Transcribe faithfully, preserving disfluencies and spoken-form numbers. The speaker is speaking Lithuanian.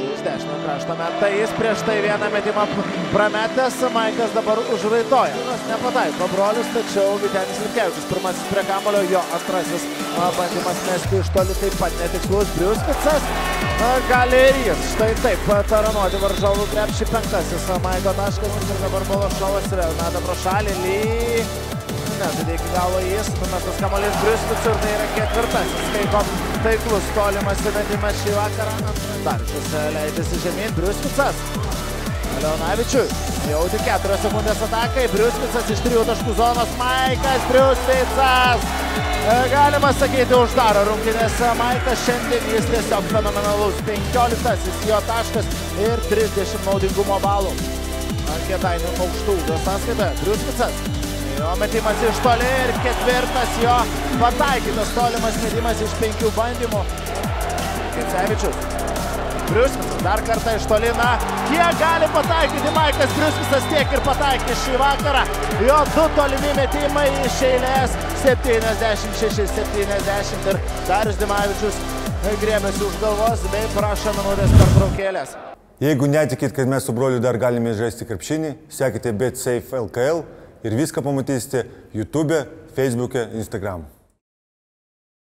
Iš dešinio krašto meta jis, prieš tai vieną metimą prametęs, Maikas dabar užraitoja. Nepataiko brolius, tačiau Vytenis Lipkevičius pirmasis prie kamulio, jo antrasis bandymas mesti iš toli taip pat netikslus. Briuskicas gali ir jis. Štai taip taranuoti varžovų krepšį, penktasis Maiko taškas ir dabar Bološovas vėl meta pro šalį. Ly nežaidė iki galo jis, numestas kamuolys Briuskicui ir tai yra ketvirtasis. Kaip taiklus tolimas įmetimas šį vakarą. Dariušas leidžiasi žemyn, Briuskicas Leonavičiui. Jau tik keturios sekundės atakai, Briuskicas iš trijų taškų zonos, Maikas Briuskicas. Galima sakyti, uždaro rungtynės Maikas, šiandien jis tiesiog fenomenalus. penkioliktasis jo taškas ir trisdešimt naudingumo balų. Kėdainių aukštų ūgio sąskaitoje, Briuskicas. Jo metimas iš toli ir ketvirtas jo pataikytas tolimas metimas iš penkių bandymų. Gecevičius. Briuskicas dar kartą iš toli, na, kiek gali pataikyti Maikas Briuskicas, tiek ir pataikė šį vakarą. Jo du tolimi metimai iš eilės, septyniasdešimt šeši septyniasdešimt ir Darius Dimavičius grėmėsi už galvos bei prašo minutės pertraukėlės. Jeigu netikit, kad mes su broliu dar galime žaisti krepšinį, sekite BetSafe L K L ir viską pamatysite YouTube, Facebook, Instagram.